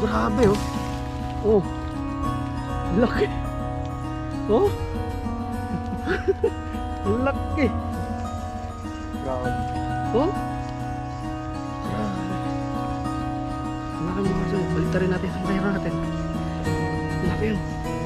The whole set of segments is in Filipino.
grabe oh. Oh. Laki. Oh. Laki. Grabe. Oh. Laki mga kasol. Balitan rin natin sa mayroon natin. Laki yun.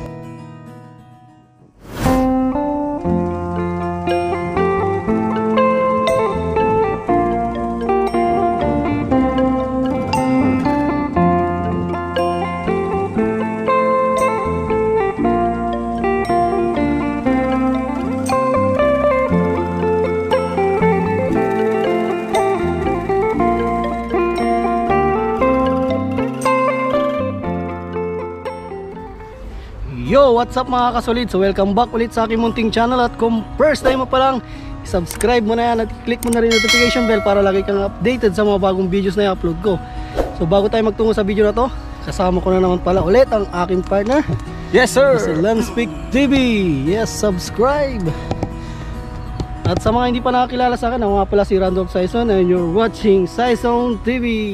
Yo, what's up mga kasolid? So welcome back ulit sa aking munting channel. At kung first time mo pa lang, subscribe mo na yan at click mo na rin notification bell para lagi kang updated sa mga bagong videos na i-upload ko. So bago tayo magtungo sa video na to, kasama ko na naman pala ulit ang aking partner. Yes sir! Sa Landspeak TV. Yes, subscribe! At sa mga hindi pa nakakilala sa akin, ako nga pala si Randolph Saison and you're watching Saison TV.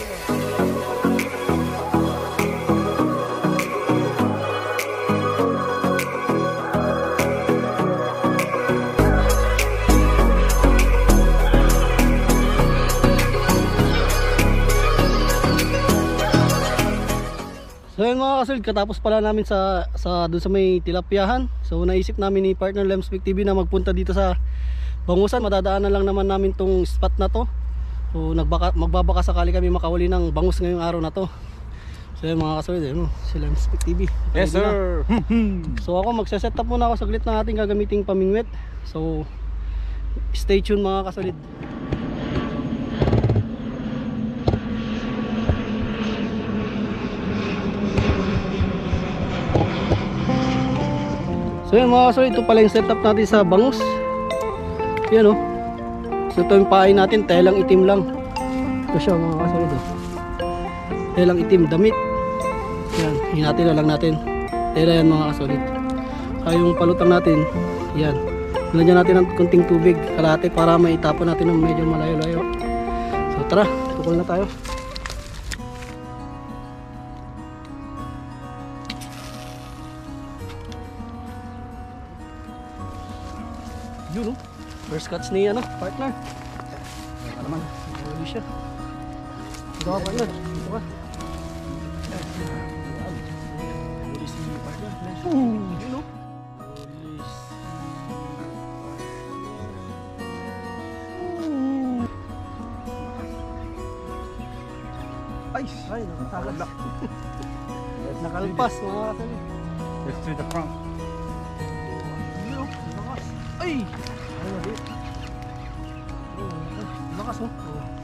So yun mga kasolid, katapos pala namin doon sa may tilapyahan. So naisip namin ni partner Landspeak TV na magpunta dito sa bangusan. Madadaanan lang naman namin tong spot na to. So magbabaka sakali kami makahuli ng bangus ngayong araw na to. So yun mga kasolid, si Landspeak TV. Yes sir! So ako magsaset up muna ako saglit ng ating gagamiting pamingwit. So stay tuned mga kasolid. So yun mga kasolid, ito pala yung setup natin sa bangus. Yan o. So ito yung pain natin, telang itim lang. Ito siya mga kasolid o. Telang itim, damit. Yan, hinati na lang natin. Tela yan mga kasolid. Kaya yung palutang natin, yan. Nalagyan natin ng kunting tubig, kalahati para maitapon natin ng medyo malayo-layo. So tara, tukol na tayo. Yun o, first catch ni partner. Ano naman, huli siya. Ito ka partner, ito ka. Huli si partner. Yun o. Ay, nakakalak. Nakalpas mga kasolid. Let's do the front. Yun o, lakas. Ay! Ay, mali. Lakas o.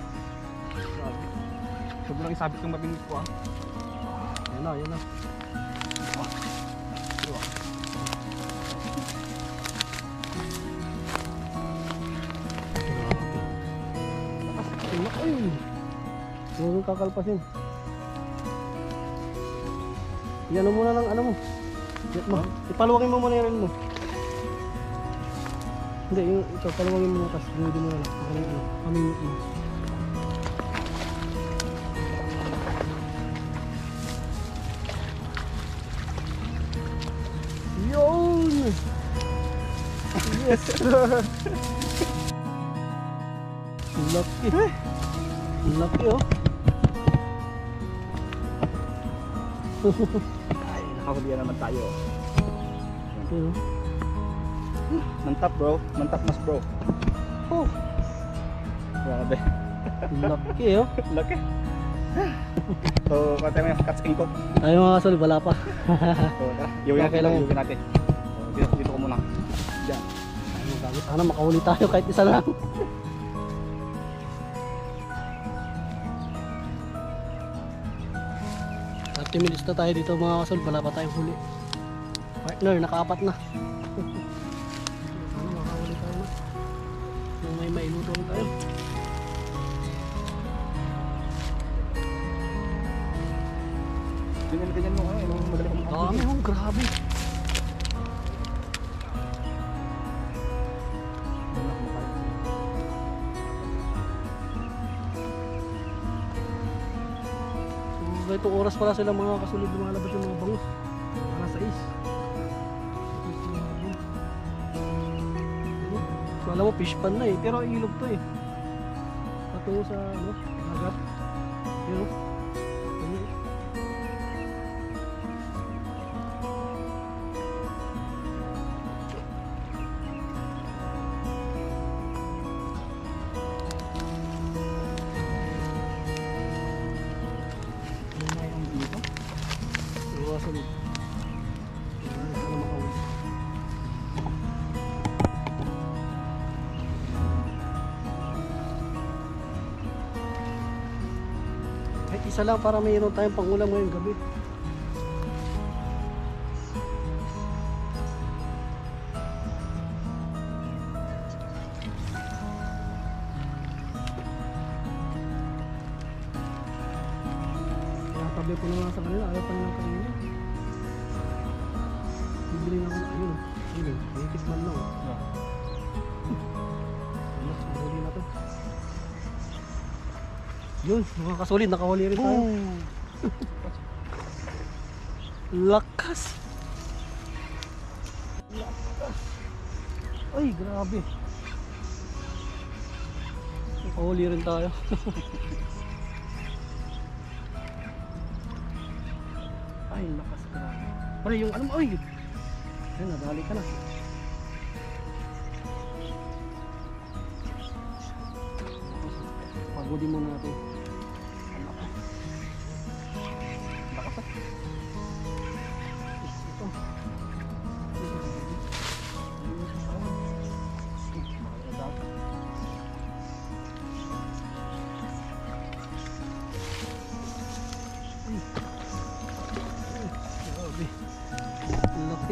Huwag mo lang isabit yung mabingit ko ah. Yan na, yan na. Lakas. Ay! Huwag mong kakalpasin. Yan mo muna ng ano mo. Ipaluwagin mo muna yung rin mo. Hindi, yung ito, paluwagin mo muna. Tapos gawin mo na lang. Pamingwit mo. Yun! Yes! Lucky! Lucky oh! Ay, nakahuli naman tayo. Yun oh. Mantap bro, mantap mas bro. Oh! Grabe. Lucky oh! Laki. So, kantay mo yung catch king ko. Ay mga kasolid, wala pa. So, iuwi natin lang, iuwi natin. So, dito ko muna. Diyan. Sana makahuli tayo kahit isa lang. 30 minutes na tayo dito mga kasol, wala pa tayong huli. Partner, nakaapat na. Ano, makahuli tayo na. Yung may mailuto tayo. Ganyan mo ano, madali kong Dami oh, grabe. So, ito oras para sila mga kasunod lumalabas yung mga bangus. Alas 6. So alam mo, fish pan na eh. Pero ilog to eh. Patungo sa ano, dagat. Yun o. Kasunod. Sana makawin. Kahit isa lang para mayroon tayong pangulam ngayong gabi. Kaya tabi ko na nga sa kanila, ayaw pa nilang kanina. Bibili na ako na ayun. Ayun, may tikman lang. Mahuli na to. Yun, mga kasolid, nakahuli rin tayo. Lakas! Lakas! Ay, grabe! Nakahuli rin tayo. Ay, lakas, grabe. Pare, yung ano mo, ay! Ay, nadali ka na. Pagodin muna natin. Lakas ah. Ito. Grabe. Laki.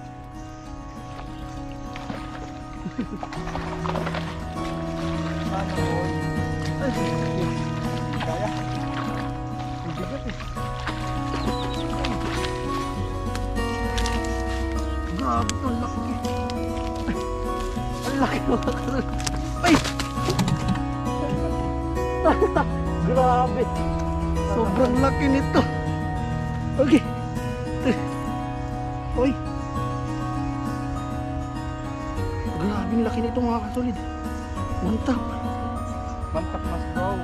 Kaya. Ang bigat eh. Grabe ito, ang laki. Ay, ang laki mga kasunod. Ay! Grabe. Sobrang laki nito. Okay. Uy. Grabe ang laki nito mga kasolid. Mantap. Mantap mas bro.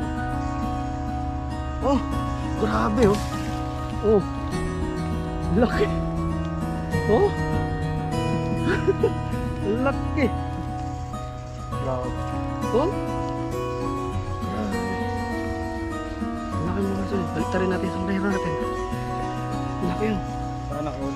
Oh, grabe oh. Oh. Laki. Oh. Laki. Grabe. Oh. Laki mga kasolid. Balik rin natin sa layro natin. Laki yun. Sana all.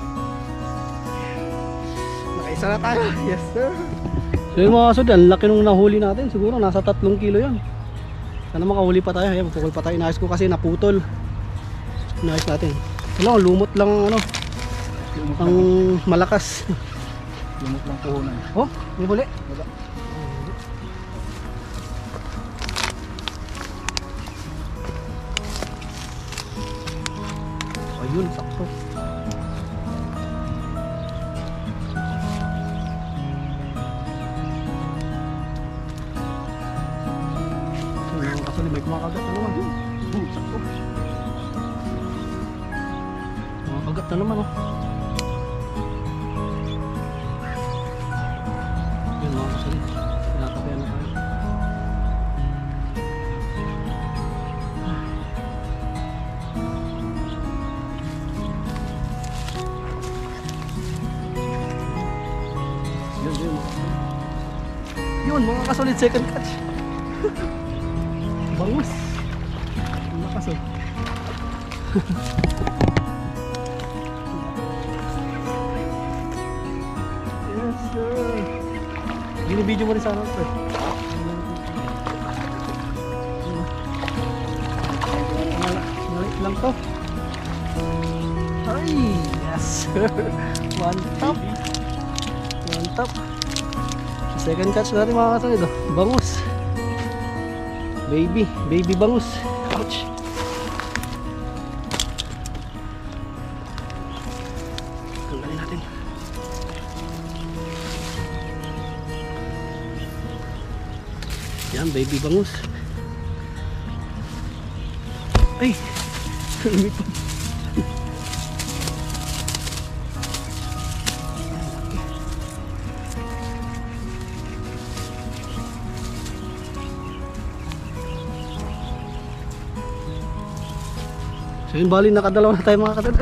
Nakaisa na tayo. Yes sir. So yun mga kasolid, ang laki nung nahuli natin. Siguro nasa 3 kilo yan. Sana makahuli pa tayo. Ayan, magpukul pa tayo. Inayos ko kasi naputol. Inayos natin. Wala, lumot lang ano. Lumot ang lang. Malakas. Lumot lang puhunan. Oh, may huli. Wala. Ayun, sakto. May kumakagat na naman. Sakto. Kumakagat na naman oh. Yun mga kasalit. Tinatapayan na tayo. Yun mga kasalit, second catch. Bangus. Ang lakas oh. Yes sir. Binibidyo mo rin sana ito eh. Maliit lang to. Ay, yes sir. One top. One top. Second catch natin mga kasunod oh. Bangus. Baby bangus. Ouch. Tanggalin natin. Yan, baby bangus. Ay! Lumipad. So yun, bali nakadalaw na tayo mga kasolid.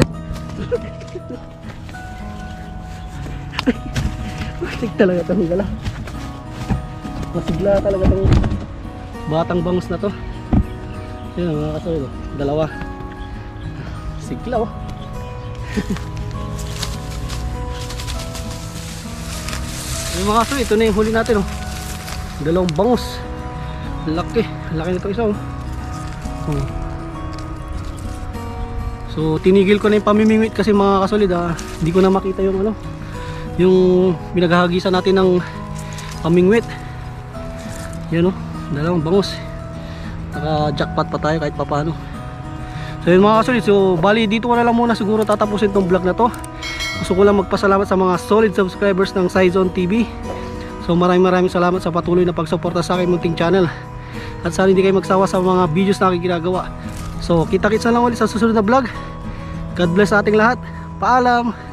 Masig talaga itong gala. Masigla talaga itong batang bangus na to. Yun mga kasolid, dalawa. Sigla oh. Yung mga kasolid, ito na yung huli natin oh. Dalawang bangus. Laki, laki nito isa oh. So tinigil ko na yung pamimingwit kasi mga kasolid hindi ko na makita yung ano, yung binaghahagisan natin ng pamingwit. Yan oh, dalawang bangus. Naka jackpot pa tayo kahit papano. So yun mga kasolid, so bali dito ko na lang muna siguro tatapusin tong vlog na to. Gusto ko lang magpasalamat sa mga solid subscribers ng Saizon TV. So maraming salamat sa patuloy na pagsuporta sa aking munting channel. At sana hindi kayo magsawa sa mga videos na aking ginagawa. So kita-kits na lang ulit sa susunod na vlog. God bless sa ating lahat. Paalam.